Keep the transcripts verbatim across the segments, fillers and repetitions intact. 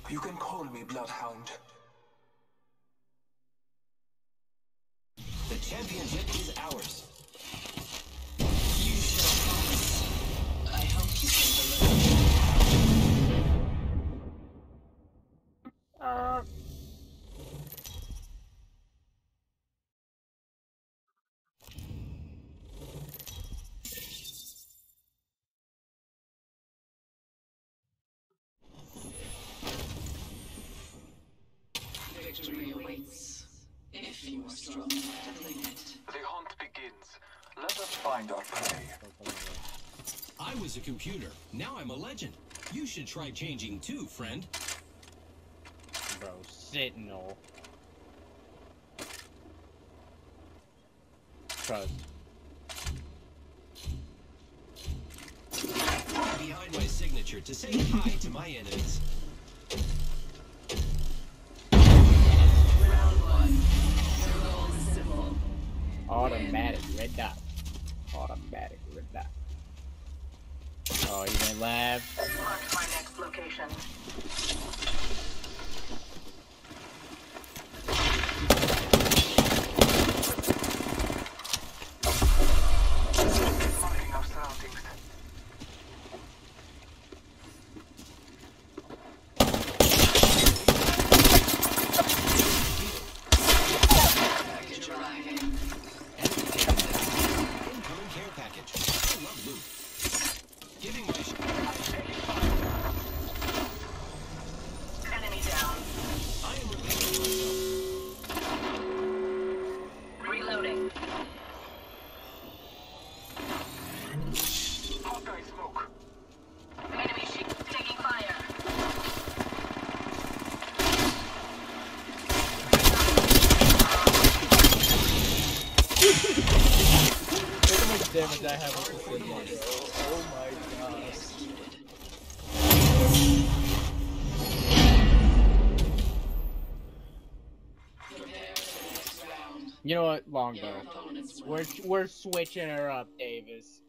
You can call me Bloodhound. The championship is ours. You shall pass. I hope you say the letter. Uh. Victory awaits. If you are strong enough to claim it. The hunt begins. Let us find our prey. I was a computer. Now I'm a legend. You should try changing too, friend. Bro, Sentinel. Trust. Behind my signature to say hi to my enemies. Round one. Your goal is simple. Automatic red dot. Automatic red dot. Oh, you went lab. Mark my next location. Marking our surroundings. Package arriving. Enemy taken down. Incoming care package. I love loot. Giving my sh Enemy down. I am repairing myself. Reloading. Hostile smoke. Enemy sheep taking fire. Look how much damage I have with this thing. Oh my god. Prepare for the next round. You know what? Your Longbow. opponent's We're we're switching her up, Davis.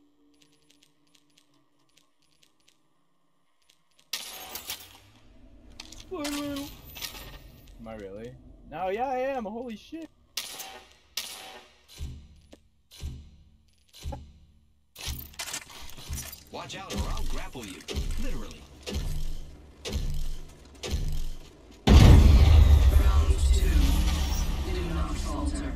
Am I really? No, yeah, I am. Holy shit. Watch out or I'll grapple you. Literally. round two. Do not falter.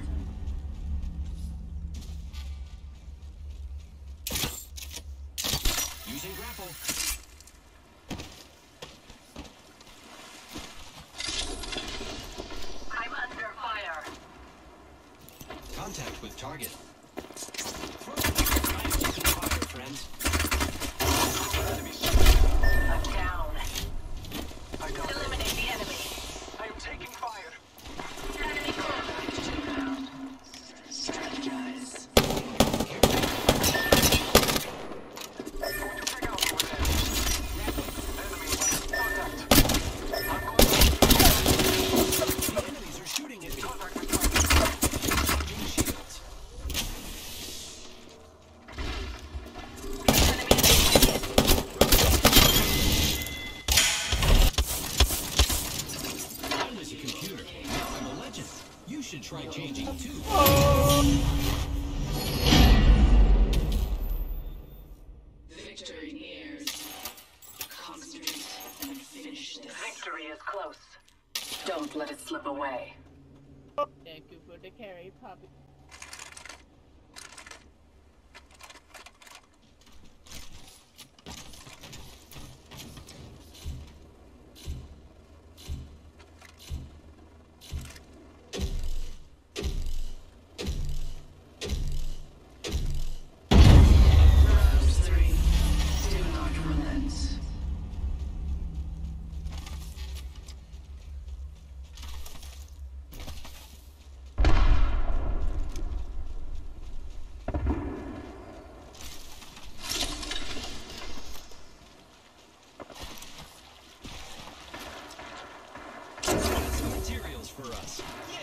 Using grapple. I'm under fire. Contact with target. Throw- I am taking fire, friends. I'm down. I got it. Eliminate the enemy. I am taking fire. Enemy close. Package inbound. Strategize. Going to check out over there. Enemy contact. I'm going The enemies are shooting at me. to contact with target. Charging shields. I was a computer. Now I'm a legend. You should try changing too. Victory nears. Concentrate and finish this. Victory is close. Don't let it slip away. Thank you for the carry, Poppy. Round three. Do not relent. Got some materials for us.